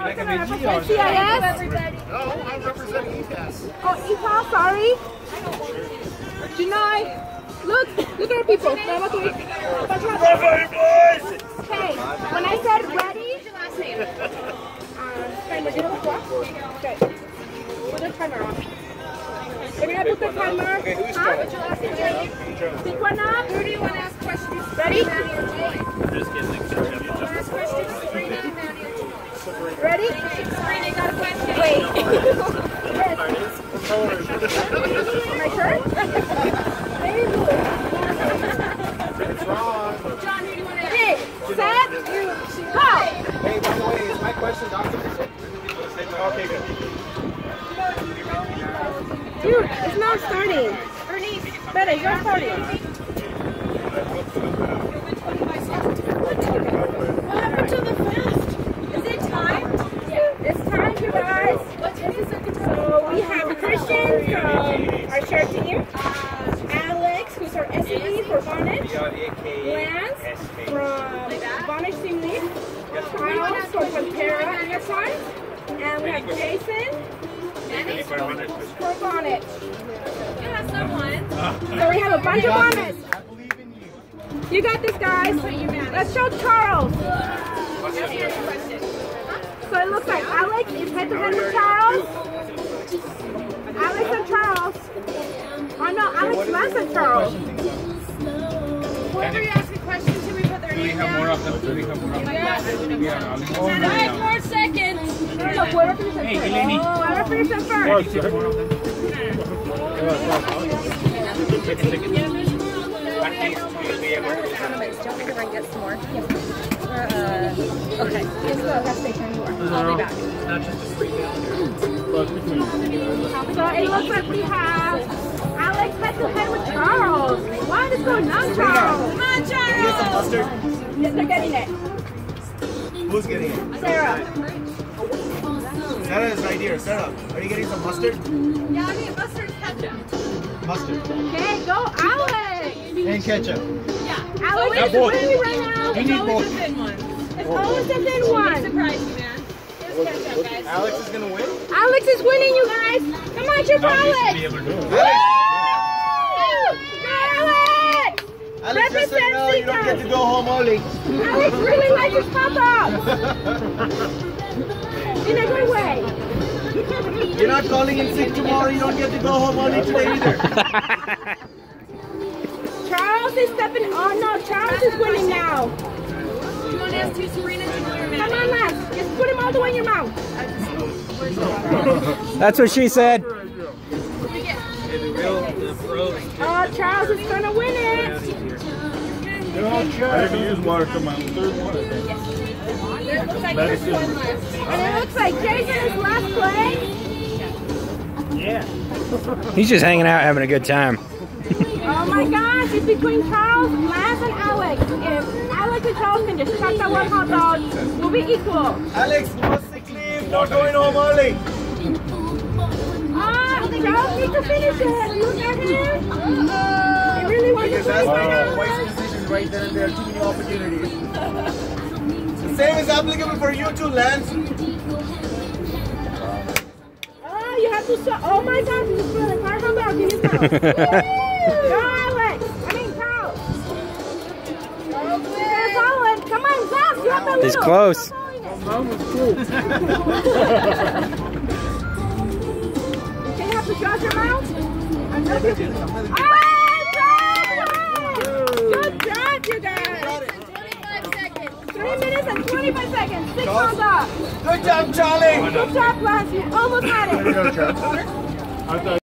represent CIS? No, I'm representing EPAS. Oh, EPAS, sorry. Janai, look at our people. Okay, when I said ready, okay. Put the timer on. We're gonna put the timer. Okay, who's huh? Pick one up. Who do you want to ask questions? Ready? Ask questions. Ready? Serena, got a question. Wait. Yes. Am I sure? Very blue. It's wrong. John, who do you want to ask? Okay, set, go! Hey, by the way, is my question documented? Okay, good. Dude, it's not starting. Bernice. Better, it's not starting. What happened to the fast? Is it time? Yeah, it's time, you guys. So we have Christian from our shirt team, Alex, who's our SE for Vonage, Lance from Vonage team lead, Charles from Pantera Enterprise, and we have Jason for Vonage. Yeah, someone. So we have a bunch of Vonage. I believe in you. You got this, guys. Let's show Charles. So it looks like Alex is head-to-head with Charles. Alex and Charles. Oh no, Alex, Lance and Charles. Whoever you ask a question to, we put their name down. More of them. Do we have more of them? Yeah. 5 more seconds. No, whoever finishes first. Eleni. Whoever finishes first. More of them. Don't think everyone gets some more. Okay. Let's go. Let's stay tuned more. I'll be back. So it looks like we have Alex head-to-head with Charles. What is going on, Charles? Come on, Get some Charles. mustard. Yes, they're getting it. Who's getting it? Sarah. Sarah is right here. Sarah, are you getting some mustard? Yeah, I need mustard and ketchup. Mustard. Okay, go Alex. And ketchup. Yeah. Alex is winning right now. It's always a thin one. It's always a thin one. Surprise you, man. Here's ketchup, guys. Alex is gonna win? Alex is winning, you guys. Come on, cheer for Alex. Be able to do it. Woo! Go, Alex. Alex, just so you know, you don't get to go home early. Alex really likes his pop-up. In a good way. You're not calling in sick tomorrow, you don't get to go home early today either. Charles is stepping. Oh no, Charles is winning now. You want to ask two Serenas and your man? Come on, Lance. Just put him all the way in your mouth. That's what she said. Oh, Charles is gonna win it. I can use water to my third one. It looks like there's one left. And it looks like Jason is last place. Yeah. He's just hanging out, having a good time. Oh my gosh, it's between Charles, Lance, and Alex. If Alex and Charles can just chuck that one hot dog, we'll be equal. Alex, no sick leave, not going home early. Ah, Charles needs to finish it. Look at him. He really wants to Because finish that's right my now. wise decision right there and there. Too many opportunities. The same is applicable for you too, Lance. Oh, you have to show. Oh my gosh, you just put a car hot dog in his mouth. Woo! Go, Alex. I mean, Charles. There's Alex. Come on, Zach. You have that He's little. close. Can you have to shut your mouth? Ah, good job, you guys. 25 seconds. 3 minutes and 25 seconds. 6 rounds up. Good job, Charlie. Good job, Lance. You almost had it. I thought